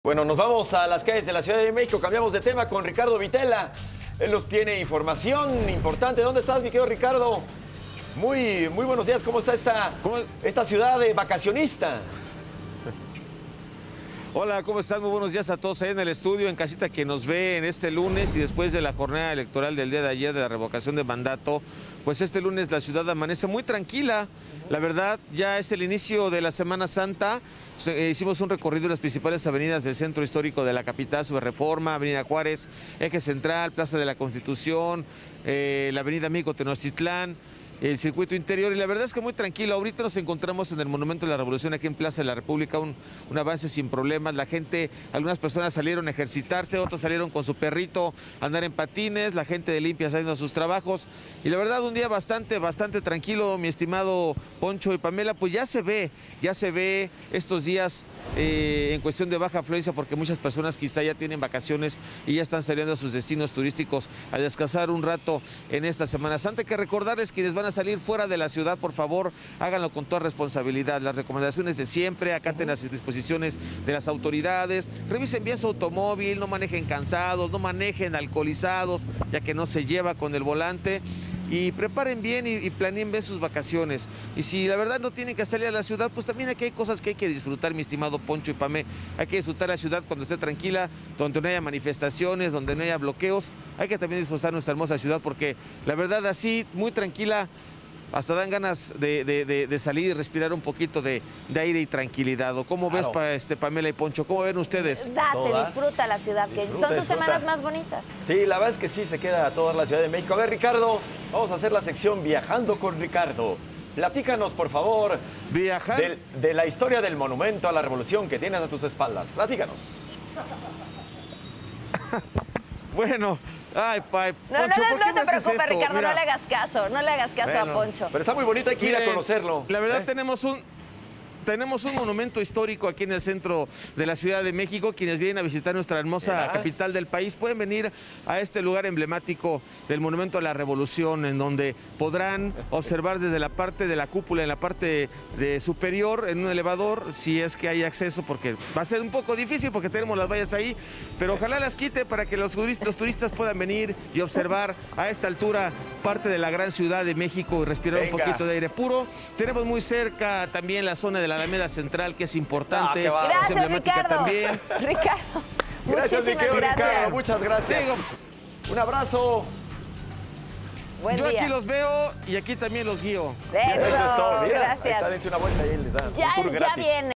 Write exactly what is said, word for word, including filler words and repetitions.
Bueno, nos vamos a las calles de la Ciudad de México, cambiamos de tema con Ricardo Vitela. Él nos tiene información importante. ¿Dónde estás, mi querido Ricardo? Muy, muy buenos días, ¿cómo está esta, cómo, esta ciudad de vacacionista? Hola, ¿cómo están? Muy buenos días a todos ahí en el estudio, en casita que nos ve en este lunes y después de la jornada electoral del día de ayer de la revocación de mandato, pues este lunes la ciudad amanece muy tranquila. La verdad, ya es el inicio de la Semana Santa. Hicimos un recorrido en las principales avenidas del centro histórico de la capital, sobre Reforma, Avenida Juárez, Eje Central, Plaza de la Constitución, eh, la Avenida Amigo Tenochtitlán, el circuito interior, y la verdad es que muy tranquilo. Ahorita nos encontramos en el Monumento de la Revolución, aquí en Plaza de la República, un, un avance sin problemas. La gente, algunas personas salieron a ejercitarse, otros salieron con su perrito a andar en patines, la gente de limpia saliendo a sus trabajos, y la verdad un día bastante, bastante tranquilo, mi estimado Poncho y Pamela. Pues ya se ve, ya se ve estos días eh, en cuestión de baja afluencia, porque muchas personas quizá ya tienen vacaciones y ya están saliendo a sus destinos turísticos a descansar un rato en esta Semana Santa. Hay que recordarles quienes van a salir fuera de la ciudad, por favor, háganlo con toda responsabilidad. Las recomendaciones de siempre, acaten las disposiciones de las autoridades, revisen bien su automóvil, no manejen cansados, no manejen alcoholizados, ya que no se lleva con el volante. Y preparen bien y, y planeen bien sus vacaciones. Y si la verdad no tienen que salir a la ciudad, pues también aquí hay cosas que hay que disfrutar, mi estimado Poncho y Pamé. Hay que disfrutar la ciudad cuando esté tranquila, donde no haya manifestaciones, donde no haya bloqueos. Hay que también disfrutar nuestra hermosa ciudad, porque la verdad así, muy tranquila, hasta dan ganas de, de, de, de salir y respirar un poquito de, de aire y tranquilidad. ¿O cómo claro. ves, pa, este, Pamela y Poncho? ¿Cómo ven ustedes? Date, Toda. disfruta la ciudad, que disfruta, son sus disfruta. semanas más bonitas. Sí, la verdad es que sí, se queda toda la Ciudad de México. A ver, Ricardo, vamos a hacer la sección Viajando con Ricardo. Platícanos, por favor, Viajar. De, de la historia del Monumento a la Revolución que tienes a tus espaldas. Platícanos. Bueno... Ay, Pai, no, Poncho, no, ¿por no, qué no te preocupes, esto? Ricardo, Mira, no le hagas caso, no le hagas caso bueno, a Poncho. Pero está muy bonito, hay que ir a conocerlo. La verdad, ¿eh? tenemos un... Tenemos un monumento histórico aquí en el centro de la Ciudad de México. Quienes vienen a visitar nuestra hermosa ¿Será? capital del país pueden venir a este lugar emblemático del Monumento a la Revolución, en donde podrán observar desde la parte de la cúpula, en la parte de superior, en un elevador, si es que hay acceso, porque va a ser un poco difícil porque tenemos las vallas ahí, pero ojalá las quite para que los turistas, los turistas puedan venir y observar a esta altura parte de la gran Ciudad de México y respirar Venga. un poquito de aire puro. Tenemos muy cerca también la zona de la Alameda Central, que es importante. Ah, gracias, Ricardo. También. Ricardo. Gracias, mi querido gracias. Ricardo. Muchas gracias. Digo, un abrazo. Buen Yo día. aquí los veo y aquí también los guío. Eso, Eso es todo. Mira, gracias. ahí está, dense una vuelta y ahí les dan Ya, un tour ya gratis. viene.